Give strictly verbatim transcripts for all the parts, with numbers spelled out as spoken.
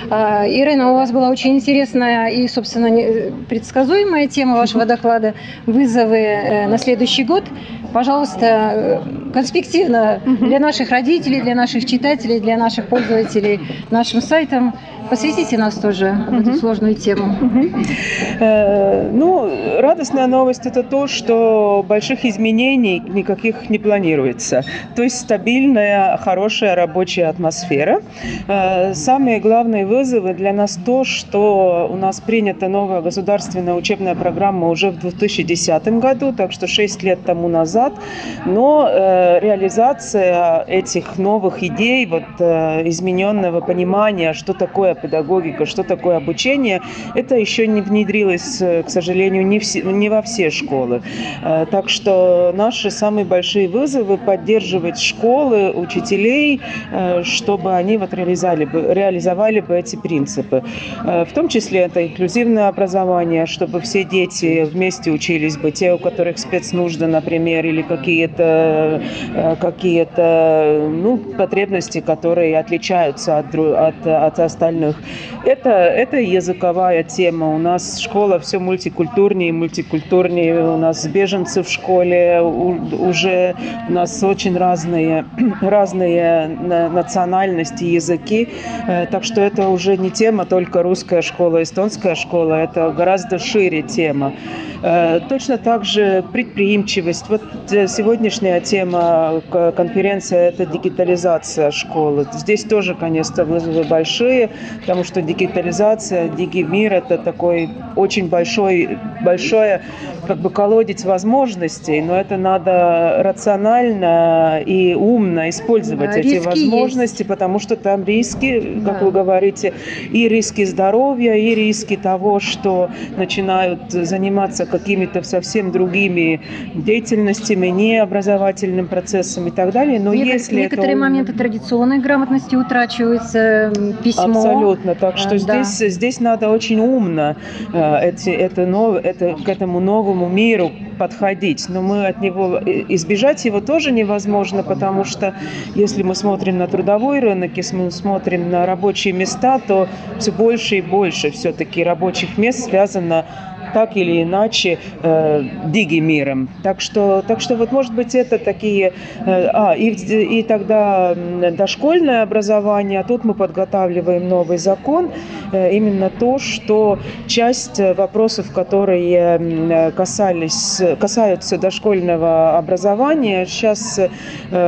Ирина, у вас была очень интересная и, собственно, предсказуемая тема вашего доклада «Вызовы на следующий год». Пожалуйста, конспективно для наших родителей, для наших читателей, для наших пользователей нашим сайтом посвятите нас тоже в эту сложную тему. Ну, радостная новость – это то, что больших изменений никаких не планируется. То есть стабильная, хорошая рабочая атмосфера. Самые главные вызовы для нас то, что у нас принята новая государственная учебная программа уже в две тысячи десятом году, так что шесть лет тому назад. Но реализация этих новых идей, вот, измененного понимания, что такое педагогика, что такое обучение, это еще не внедрилось, к сожалению, не, все, не во все школы. Так что наши самые большие вызовы – поддерживать школы, учителей, чтобы они вот реализовали бы, реализовали бы эти принципы. В том числе это инклюзивное образование, чтобы все дети вместе учились бы, те, у которых спецнужды, например, или какие-то, какие-то ну, потребности, которые отличаются от, от, от остальных. Это, это языковая тема. У нас школа все мультикультурнее и мультикультурнее. У нас беженцы в школе уже, у нас очень разные, разные национальности, языки. Так что это уже не тема только русская школа, эстонская школа. Это гораздо шире тема. Точно так же предприимчивость. Вот сегодняшняя тема конференции – это дигитализация школы. Здесь тоже, конечно, вызовы большие, потому что дигитализация, дигимир – это такой очень большой, большое как бы колодец возможностей, но это надо рационально и умно использовать, да, эти возможности, есть. Потому что там риски, как да. вы говорите, и риски здоровья, и риски того, что начинают заниматься какими-то совсем другими деятельностями, не образовательным процессом и так далее. Но Нек- если некоторые это... моменты традиционной грамотности утрачиваются, письмо. Абсолютно. Так что а, здесь, да. здесь надо очень умно э, эти, это, это, к этому новому миру подходить. Но мы от него избежать его тоже невозможно, потому что если мы смотрим на трудовой рынок, если мы смотрим на рабочие места, то все больше и больше все-таки рабочих мест связано так или иначе э, дигимиром. Так что, так что вот, может быть, это такие... Э, а, и, и тогда дошкольное образование, а тут мы подготавливаем новый закон, э, именно то, что часть вопросов, которые касались, касаются дошкольного образования, сейчас э,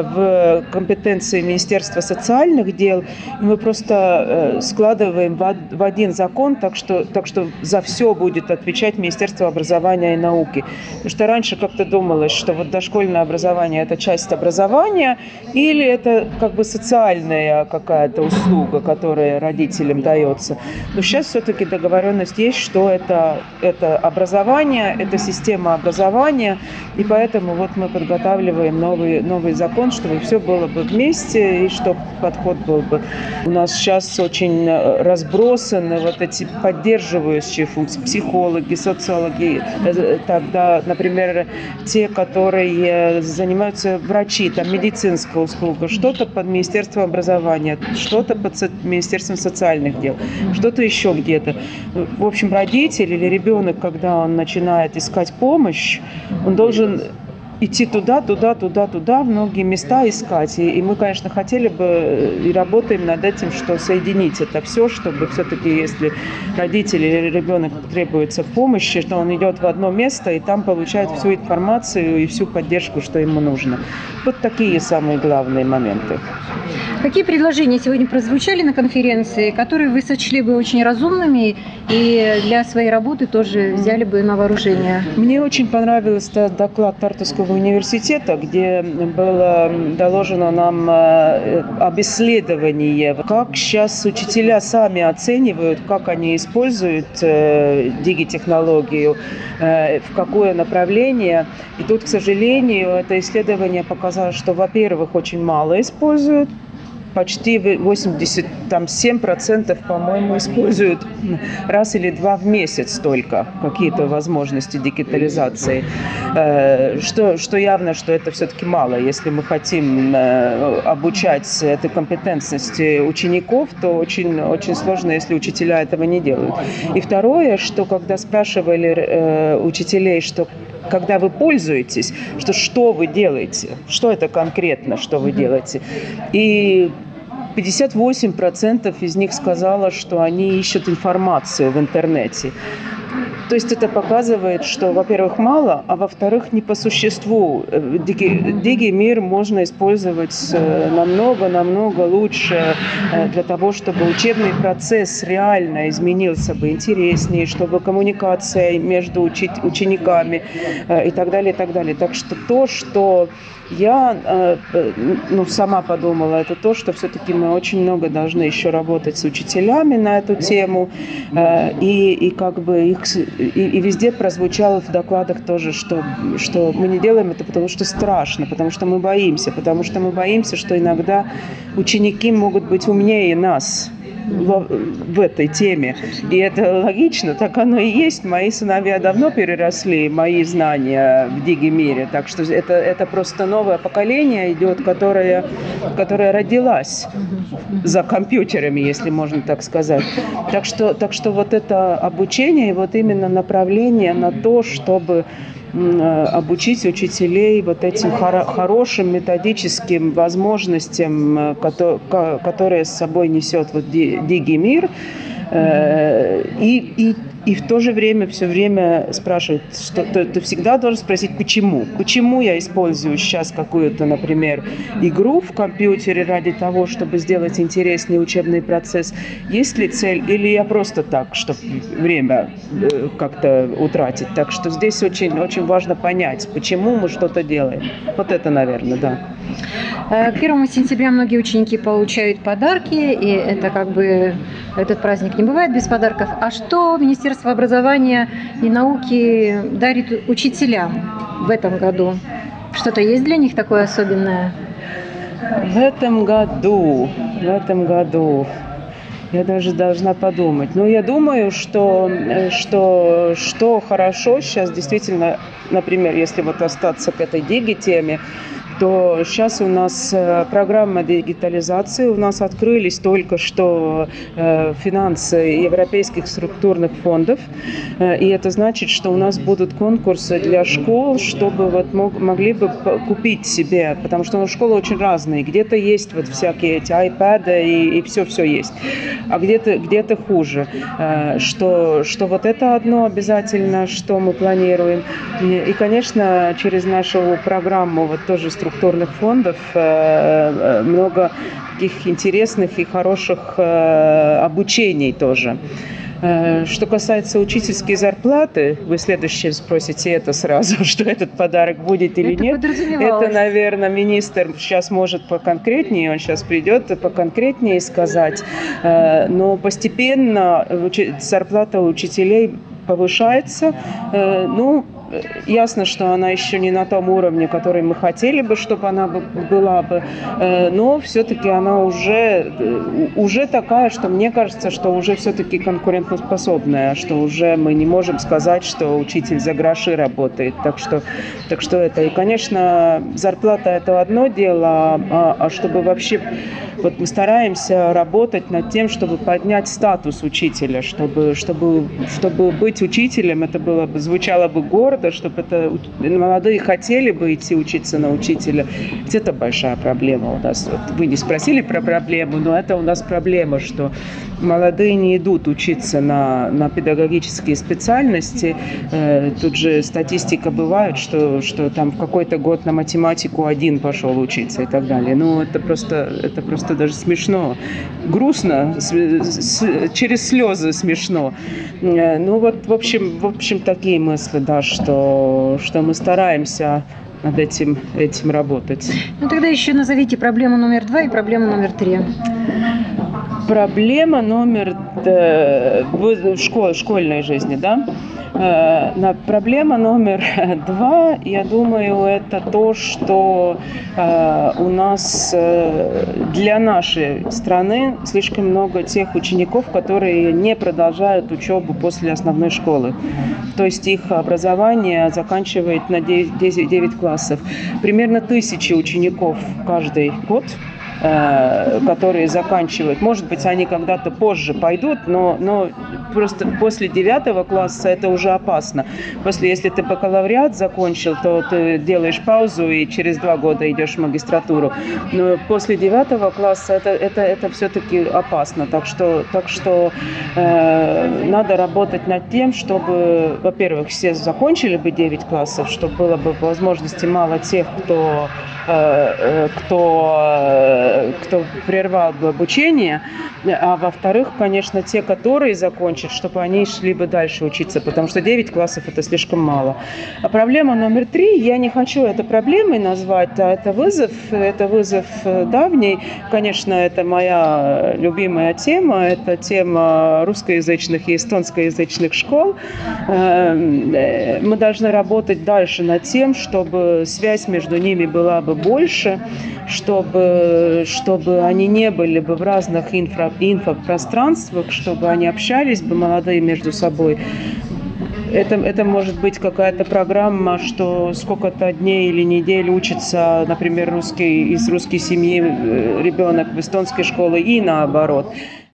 в компетенции Министерства социальных дел, и мы просто э, складываем в, в один закон, так что, так что за все будет отвечать Министерство образования и науки. Потому что раньше как-то думалось, что вот дошкольное образование – это часть образования или это как бы социальная какая-то услуга, которая родителям дается. Но сейчас все-таки договоренность есть, что это, это образование, это система образования, и поэтому вот мы подготавливаем новый, новый закон, чтобы все было бы вместе и чтобы подход был бы. У нас сейчас очень разбросаны вот эти поддерживающие функции, психологи, социологи, тогда, например, те, которые занимаются врачи, там медицинская услуга, что-то под Министерством образования, что-то под Министерством социальных дел, что-то еще где-то. В общем, родитель или ребенок, когда он начинает искать помощь, он должен идти туда, туда, туда, туда, в многие места искать. И, и мы, конечно, хотели бы и работаем над этим, что соединить это все, чтобы все-таки, если родитель или ребенок требуется помощи, что он идет в одно место и там получает всю информацию и всю поддержку, что ему нужно. Вот такие самые главные моменты. Какие предложения сегодня прозвучали на конференции, которые вы сочли бы очень разумными и для своей работы тоже взяли бы на вооружение? Мне очень понравился доклад Тартуского университета, где было доложено нам об исследовании, как сейчас учителя сами оценивают, как они используют дигитехнологию, в какое направление. И тут, к сожалению, это исследование показало, что, во-первых, очень мало используют почти восемьдесят семь процентов, по-моему, используют раз или два в месяц только какие-то возможности дигитализации. Что, что явно, что это все-таки мало. Если мы хотим обучать этой компетентности учеников, то очень, очень сложно, если учителя этого не делают. И второе, что когда спрашивали учителей, что когда вы пользуетесь, что, что вы делаете, что это конкретно, что вы делаете. И пятьдесят восемь процентов из них сказало, что они ищут информацию в интернете. То есть это показывает, что, во-первых, мало, а во-вторых, не по существу. Дигимир можно использовать намного-намного лучше для того, чтобы учебный процесс реально изменился бы интереснее, чтобы коммуникация между учи- учениками и так далее, и так далее. Так что то, что я ну, сама подумала, это то, что все-таки мы очень много должны еще работать с учителями на эту тему. И, и как бы их, и, и везде прозвучало в докладах тоже, что, что мы не делаем это, потому что страшно, потому что мы боимся, потому что мы боимся, что иногда ученики могут быть умнее нас в, в этой теме. И это логично, так оно и есть. Мои сыновья давно переросли мои знания в дигимире, так что это, это просто новое поколение идет, которое, которое родилось за компьютерами, если можно так сказать. Так что, так что вот это обучение, вот именно направление на то, чтобы обучить учителей вот этим хоро- хорошим методическим возможностям, которые, которые с собой несет вот дигимир, э, и, и, и в то же время все время спрашивать, что ты, ты всегда должен спросить, почему? Почему я использую сейчас какую-то, например, игру в компьютере ради того, чтобы сделать интереснее учебный процесс? Есть ли цель, или я просто так, чтобы время э, как-то утратить? Так что здесь очень, очень важно понять, почему мы что-то делаем. Вот это, наверное, да. К первому сентября многие ученики получают подарки, и это как бы этот праздник не бывает без подарков. А что Министерство образования и науки дарит учителям в этом году? Что-то есть для них такое особенное? В этом году, в этом году я даже должна подумать. Ну, я думаю, что, что, что хорошо сейчас действительно, например, если вот остаться к этой диги-теме, то сейчас у нас программа дигитализации, у нас открылись только что финансы европейских структурных фондов, и это значит, что у нас будут конкурсы для школ, чтобы вот мог, могли бы купить себе, потому что ну, школы очень разные, где-то есть вот всякие эти айпады и, и все-все есть, а где-то, где-то хуже, что, что вот это одно обязательно, что мы планируем, и, конечно, через нашу программу вот тоже структурных структурных фондов, много таких интересных и хороших обучений тоже. Что касается учительской зарплаты, вы следующее спросите это сразу, что этот подарок будет или это нет. Это, наверное, министр сейчас может поконкретнее, он сейчас придет поконкретнее сказать. Но постепенно зарплата учителей повышается. Ну, ясно, что она еще не на том уровне, который мы хотели бы, чтобы она была бы, но все-таки она уже, уже такая, что мне кажется, что уже все-таки конкурентоспособная, что уже мы не можем сказать, что учитель за гроши работает. Так что, так что это. И, конечно, зарплата – это одно дело, а, а чтобы вообще… Вот мы стараемся работать над тем, чтобы поднять статус учителя, чтобы, чтобы, чтобы быть учителем, это было бы, звучало бы гордо, чтобы это молодые хотели бы идти учиться на учителя. Это большая проблема у нас. Вот вы не спросили про проблему, но это у нас проблема, что молодые не идут учиться на, на педагогические специальности. Тут же статистика бывает, что, что там в какой-то год на математику один пошел учиться и так далее. Ну, это просто, это просто даже смешно. Грустно, с, с, через слезы смешно. Ну, вот, в общем, в общем, такие мысли, да, что, что мы стараемся над этим, этим работать. Ну, тогда еще назовите проблему номер два и проблему номер три. Проблема номер э, в школ, школьной жизни, да? Э, проблема номер два, я думаю, это то, что э, у нас э, для нашей страны слишком много тех учеников, которые не продолжают учебу после основной школы. То есть их образование заканчивает на девять классов. Примерно тысячи учеников каждый год, которые заканчивают. Может быть, они когда-то позже пойдут, но, но просто после девятого класса это уже опасно. После, если ты бакалавриат закончил, то ты делаешь паузу и через два года идешь в магистратуру. Но после девятого класса это, это, это все-таки опасно. Так что, так что э, надо работать над тем, чтобы, во-первых, все закончили бы девять классов, чтобы было бы по возможности мало тех, кто, э, кто кто прервал бы обучение, а во-вторых, конечно, те, которые закончат, чтобы они шли бы дальше учиться, потому что девять классов – это слишком мало. А проблема номер три, я не хочу это проблемой назвать, а это вызов, это вызов давний. Конечно, это моя любимая тема, это тема русскоязычных и эстонскоязычных школ. Мы должны работать дальше над тем, чтобы связь между ними была бы больше, чтобы чтобы они не были бы в разных инфра, инфопространствах, чтобы они общались бы молодые между собой. Это, это может быть какая-то программа, что сколько-то дней или недель учится, например, русский, из русской семьи ребенок в эстонской школе и наоборот.